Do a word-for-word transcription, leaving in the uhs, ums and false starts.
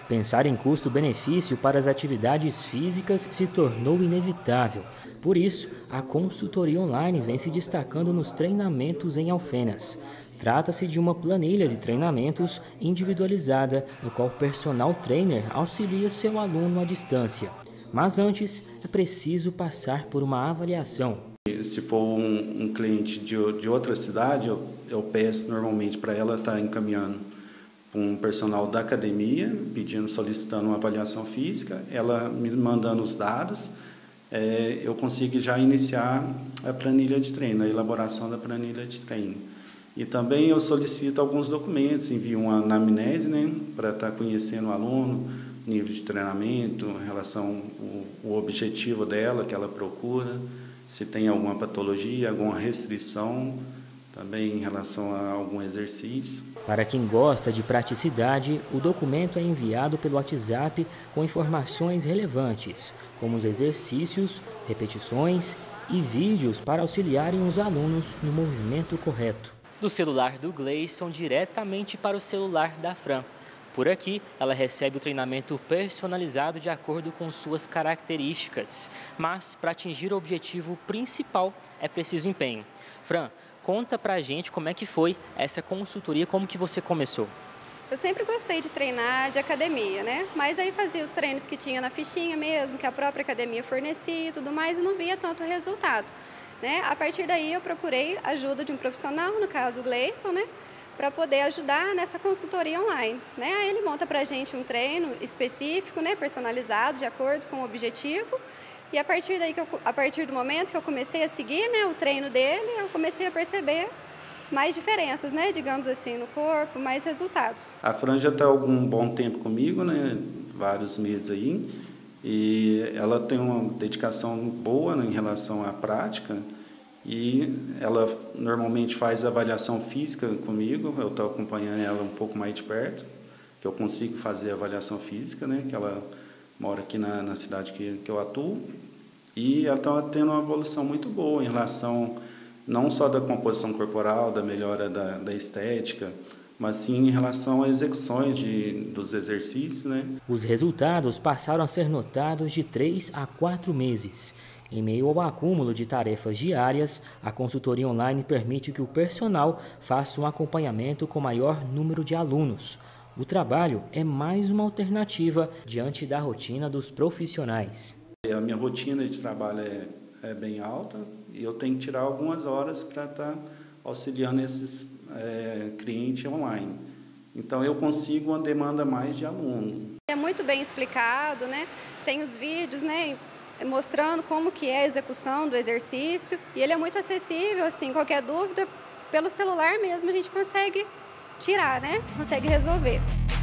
Pensar em custo-benefício para as atividades físicas se tornou inevitável. Por isso, a consultoria online vem se destacando nos treinamentos em Alfenas. Trata-se de uma planilha de treinamentos individualizada, no qual o personal trainer auxilia seu aluno à distância. Mas antes, é preciso passar por uma avaliação. Se for um, um cliente de, de outra cidade, eu, eu peço normalmente para ela estar encaminhando um personal da academia, pedindo, solicitando uma avaliação física, ela me mandando os dados, é, eu consigo já iniciar a planilha de treino, a elaboração da planilha de treino. E também eu solicito alguns documentos, envio uma anamnese, né, para estar conhecendo o aluno, nível de treinamento, em relação ao, ao objetivo dela, que ela procura, se tem alguma patologia, alguma restrição, também em relação a algum exercício. Para quem gosta de praticidade, o documento é enviado pelo WhatsApp com informações relevantes, como os exercícios, repetições e vídeos para auxiliarem os alunos no movimento correto. Do celular do Gleison diretamente para o celular da Fran. Por aqui, ela recebe o treinamento personalizado de acordo com suas características. Mas, para atingir o objetivo principal, é preciso empenho. Fran, conta pra gente como é que foi essa consultoria, como que você começou. Eu sempre gostei de treinar de academia, né? Mas aí fazia os treinos que tinha na fichinha mesmo, que a própria academia fornecia e tudo mais, e não via tanto resultado, né? A partir daí eu procurei ajuda de um profissional, no caso o Gleison, né? Para poder ajudar nessa consultoria online, né? Aí ele monta para a gente um treino específico, né? Personalizado, de acordo com o objetivo. E a partir daí, que eu, a partir do momento que eu comecei a seguir, né, o treino dele, eu comecei a perceber mais diferenças, né, digamos assim, no corpo, mais resultados. A Fran já está há algum bom tempo comigo, né, vários meses aí, e ela tem uma dedicação boa, né, em relação à prática, e ela normalmente faz avaliação física comigo, eu estou acompanhando ela um pouco mais de perto, que eu consigo fazer avaliação física, né, que ela mora aqui na, na cidade que, que eu atuo, e ela está tendo uma evolução muito boa em relação não só da composição corporal, da melhora da, da estética, mas sim em relação às execuções de, dos exercícios, né? Os resultados passaram a ser notados de três a quatro meses. Em meio ao acúmulo de tarefas diárias, a consultoria online permite que o personal faça um acompanhamento com maior número de alunos. O trabalho é mais uma alternativa diante da rotina dos profissionais. A minha rotina de trabalho é, é bem alta e eu tenho que tirar algumas horas para estar auxiliando esses é, clientes online. Então eu consigo uma demanda mais de aluno. É muito bem explicado, né? Tem os vídeos, né, mostrando como que é a execução do exercício e ele é muito acessível, assim, qualquer dúvida, pelo celular mesmo a gente consegue tirar, né? Consegue resolver.